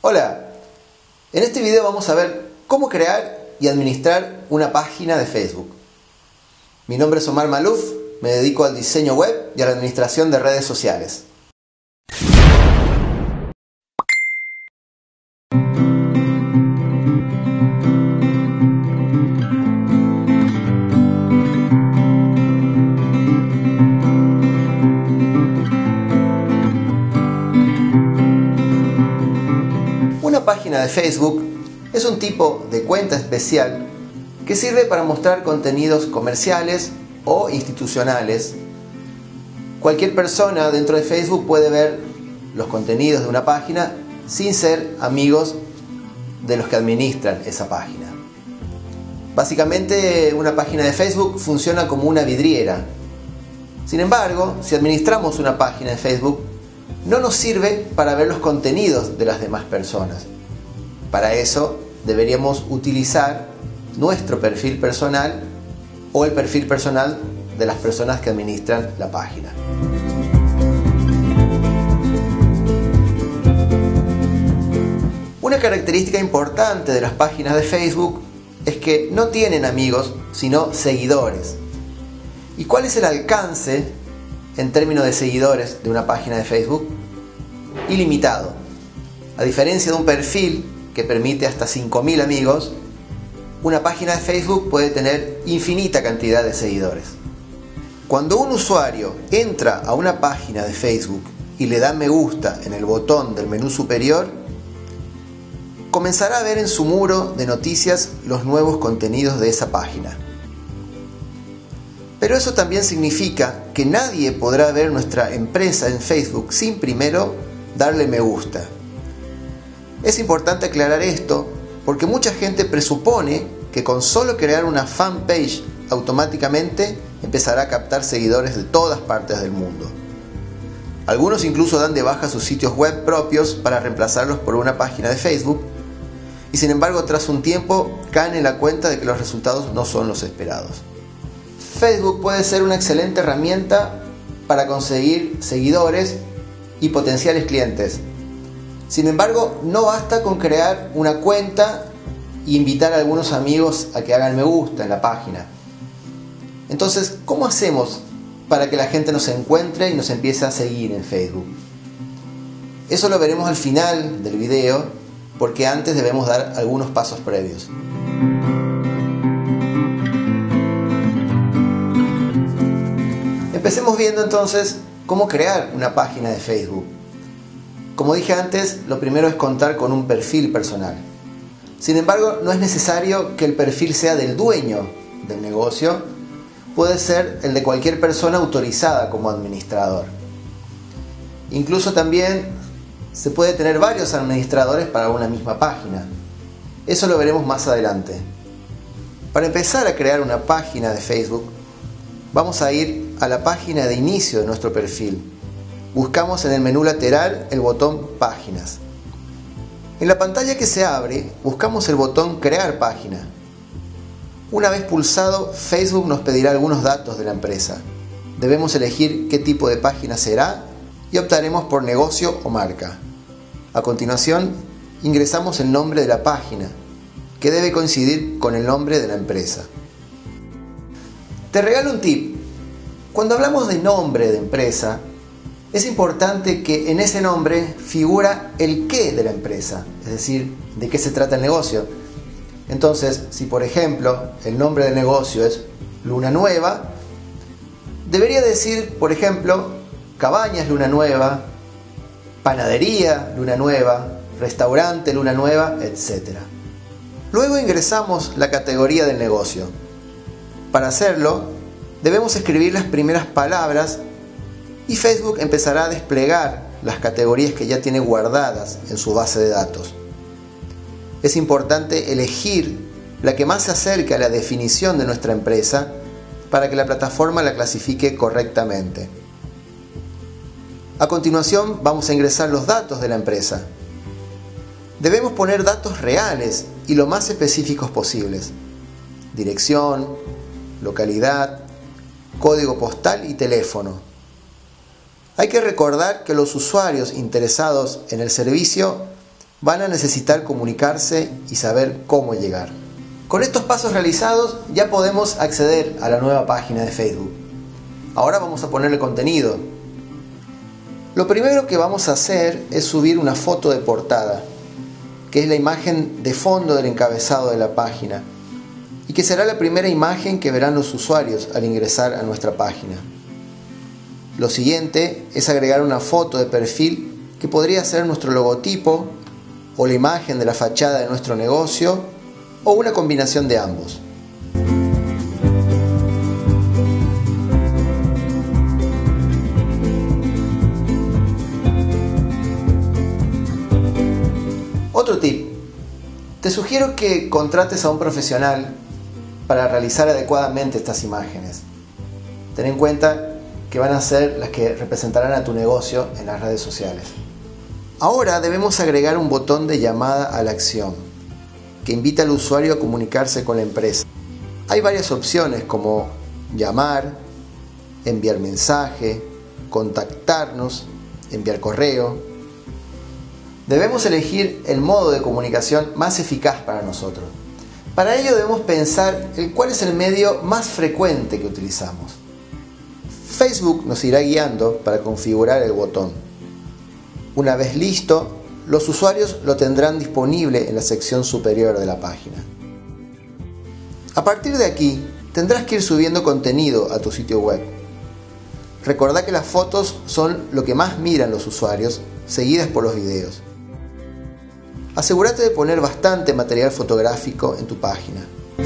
Hola, en este video vamos a ver cómo crear y administrar una página de Facebook. Mi nombre es Omar Maluf, me dedico al diseño web y a la administración de redes sociales. Una página de Facebook es un tipo de cuenta especial que sirve para mostrar contenidos comerciales o institucionales. Cualquier persona dentro de Facebook puede ver los contenidos de una página sin ser amigos de los que administran esa página. Básicamente, una página de Facebook funciona como una vidriera. Sin embargo, si administramos una página de Facebook, no nos sirve para ver los contenidos de las demás personas. Para eso deberíamos utilizar nuestro perfil personal o el perfil personal de las personas que administran la página. Una característica importante de las páginas de Facebook es que no tienen amigos, sino seguidores. ¿Y cuál es el alcance en términos de seguidores de una página de Facebook? Ilimitado. A diferencia de un perfil que permite hasta 5.000 amigos, una página de Facebook puede tener infinita cantidad de seguidores. Cuando un usuario entra a una página de Facebook y le da me gusta en el botón del menú superior, comenzará a ver en su muro de noticias los nuevos contenidos de esa página. Pero eso también significa que nadie podrá ver nuestra empresa en Facebook sin primero darle me gusta. Es importante aclarar esto porque mucha gente presupone que con solo crear una fanpage automáticamente empezará a captar seguidores de todas partes del mundo. Algunos incluso dan de baja sus sitios web propios para reemplazarlos por una página de Facebook y sin embargo tras un tiempo caen en la cuenta de que los resultados no son los esperados. Facebook puede ser una excelente herramienta para conseguir seguidores y potenciales clientes. Sin embargo, no basta con crear una cuenta e invitar a algunos amigos a que hagan me gusta en la página. Entonces, ¿cómo hacemos para que la gente nos encuentre y nos empiece a seguir en Facebook? Eso lo veremos al final del video, porque antes debemos dar algunos pasos previos. Empecemos viendo entonces cómo crear una página de Facebook. Como dije antes, lo primero es contar con un perfil personal. Sin embargo, no es necesario que el perfil sea del dueño del negocio, puede ser el de cualquier persona autorizada como administrador. Incluso también se puede tener varios administradores para una misma página. Eso lo veremos más adelante. Para empezar a crear una página de Facebook, vamos a ir a la página de inicio de nuestro perfil. Buscamos en el menú lateral el botón Páginas. En la pantalla que se abre, buscamos el botón Crear página. Una vez pulsado, Facebook nos pedirá algunos datos de la empresa. Debemos elegir qué tipo de página será y optaremos por negocio o marca. A continuación, ingresamos el nombre de la página, que debe coincidir con el nombre de la empresa. Te regalo un tip. Cuando hablamos de nombre de empresa, es importante que en ese nombre figura el qué de la empresa, es decir, de qué se trata el negocio. Entonces, si por ejemplo el nombre del negocio es Luna Nueva, debería decir, por ejemplo, Cabañas Luna Nueva, Panadería Luna Nueva, Restaurante Luna Nueva, etc. Luego ingresamos la categoría del negocio. Para hacerlo, debemos escribir las primeras palabras y Facebook empezará a desplegar las categorías que ya tiene guardadas en su base de datos. Es importante elegir la que más se acerque a la definición de nuestra empresa para que la plataforma la clasifique correctamente. A continuación vamos a ingresar los datos de la empresa. Debemos poner datos reales y lo más específicos posibles. Dirección, localidad, código postal y teléfono. Hay que recordar que los usuarios interesados en el servicio van a necesitar comunicarse y saber cómo llegar. Con estos pasos realizados ya podemos acceder a la nueva página de Facebook. Ahora vamos a ponerle contenido. Lo primero que vamos a hacer es subir una foto de portada, que es la imagen de fondo del encabezado de la página y que será la primera imagen que verán los usuarios al ingresar a nuestra página. Lo siguiente es agregar una foto de perfil que podría ser nuestro logotipo o la imagen de la fachada de nuestro negocio o una combinación de ambos. Otro tip, te sugiero que contrates a un profesional para realizar adecuadamente estas imágenes. Ten en cuenta que van a ser las que representarán a tu negocio en las redes sociales. Ahora debemos agregar un botón de llamada a la acción que invita al usuario a comunicarse con la empresa. Hay varias opciones como llamar, enviar mensaje, contactarnos, enviar correo. Debemos elegir el modo de comunicación más eficaz para nosotros. Para ello debemos pensar en cuál es el medio más frecuente que utilizamos. Facebook nos irá guiando para configurar el botón. Una vez listo, los usuarios lo tendrán disponible en la sección superior de la página. A partir de aquí, tendrás que ir subiendo contenido a tu sitio web. Recordá que las fotos son lo que más miran los usuarios, seguidas por los videos. Asegúrate de poner bastante material fotográfico en tu página.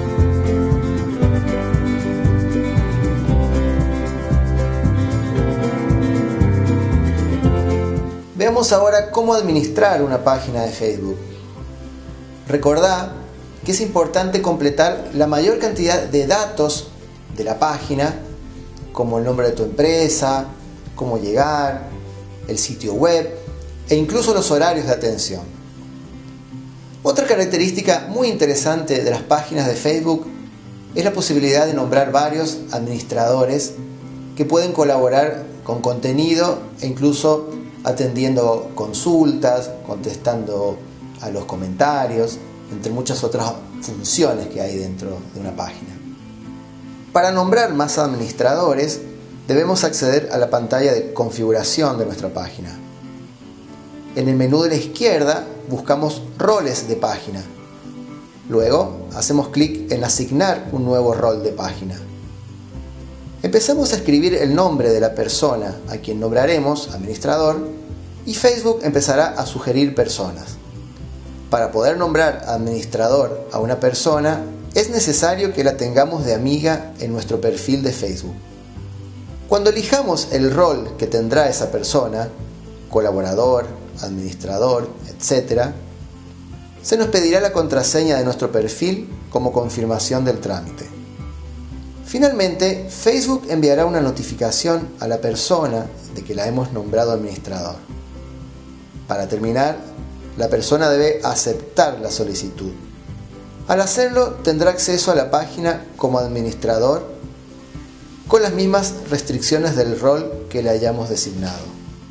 Veamos ahora cómo administrar una página de Facebook. Recordá que es importante completar la mayor cantidad de datos de la página, como el nombre de tu empresa, cómo llegar, el sitio web e incluso los horarios de atención. Otra característica muy interesante de las páginas de Facebook es la posibilidad de nombrar varios administradores que pueden colaborar con contenido e incluso atendiendo consultas, contestando a los comentarios, entre muchas otras funciones que hay dentro de una página. Para nombrar más administradores, debemos acceder a la pantalla de configuración de nuestra página. En el menú de la izquierda buscamos roles de página. Luego hacemos clic en asignar un nuevo rol de página. Empezamos a escribir el nombre de la persona a quien nombraremos administrador y Facebook empezará a sugerir personas. Para poder nombrar administrador a una persona es necesario que la tengamos de amiga en nuestro perfil de Facebook. Cuando elijamos el rol que tendrá esa persona, colaborador, administrador, etc., se nos pedirá la contraseña de nuestro perfil como confirmación del trámite. Finalmente, Facebook enviará una notificación a la persona de que la hemos nombrado administrador. Para terminar, la persona debe aceptar la solicitud. Al hacerlo, tendrá acceso a la página como administrador con las mismas restricciones del rol que le hayamos designado.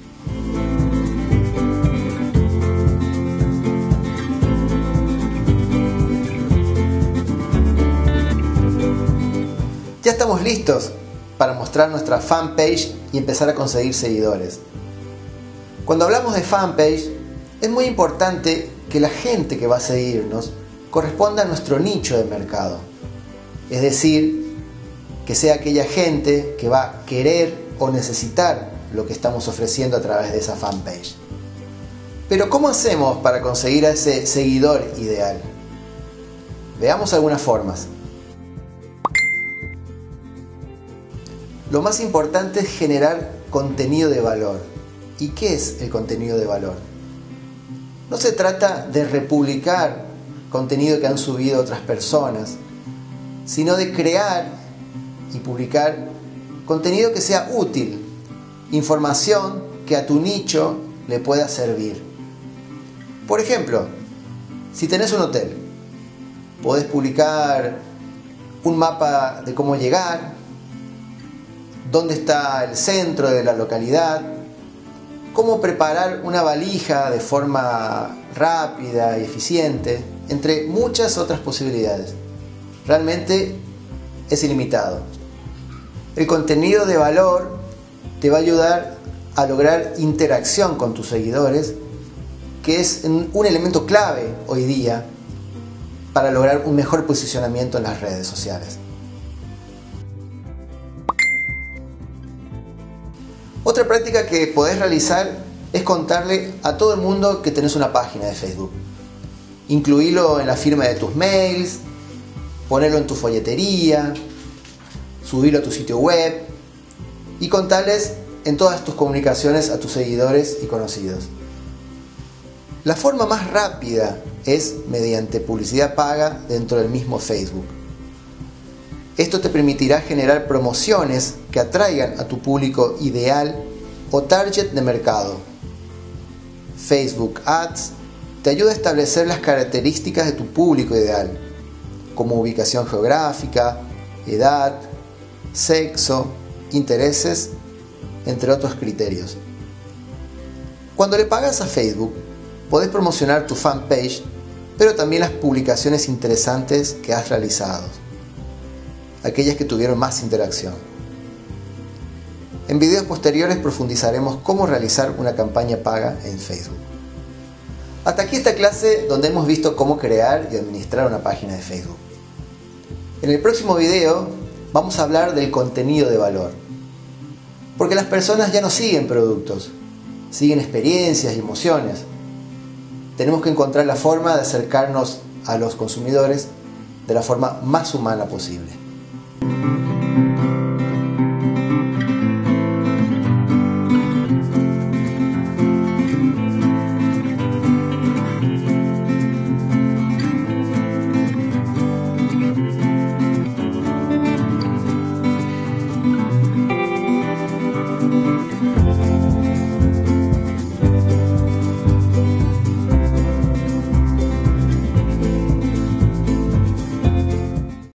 Ya estamos listos para mostrar nuestra fanpage y empezar a conseguir seguidores. Cuando hablamos de fanpage, es muy importante que la gente que va a seguirnos corresponda a nuestro nicho de mercado. Es decir, que sea aquella gente que va a querer o necesitar lo que estamos ofreciendo a través de esa fanpage. Pero ¿cómo hacemos para conseguir a ese seguidor ideal? Veamos algunas formas. Lo más importante es generar contenido de valor. ¿Y qué es el contenido de valor? No se trata de republicar contenido que han subido otras personas, sino de crear y publicar contenido que sea útil, información que a tu nicho le pueda servir. Por ejemplo, si tenés un hotel, podés publicar un mapa de cómo llegar, dónde está el centro de la localidad, cómo preparar una valija de forma rápida y eficiente, entre muchas otras posibilidades. Realmente es ilimitado. El contenido de valor te va a ayudar a lograr interacción con tus seguidores, que es un elemento clave hoy día para lograr un mejor posicionamiento en las redes sociales. Otra práctica que podés realizar es contarle a todo el mundo que tenés una página de Facebook. Incluirlo en la firma de tus mails, ponerlo en tu folletería, subirlo a tu sitio web y contarles en todas tus comunicaciones a tus seguidores y conocidos. La forma más rápida es mediante publicidad paga dentro del mismo Facebook. Esto te permitirá generar promociones que atraigan a tu público ideal o target de mercado. Facebook Ads te ayuda a establecer las características de tu público ideal, como ubicación geográfica, edad, sexo, intereses, entre otros criterios. Cuando le pagas a Facebook, podés promocionar tu fanpage, pero también las publicaciones interesantes que has realizado, aquellas que tuvieron más interacción. En videos posteriores profundizaremos cómo realizar una campaña paga en Facebook. Hasta aquí esta clase donde hemos visto cómo crear y administrar una página de Facebook. En el próximo video vamos a hablar del contenido de valor. Porque las personas ya no siguen productos, siguen experiencias y emociones. Tenemos que encontrar la forma de acercarnos a los consumidores de la forma más humana posible.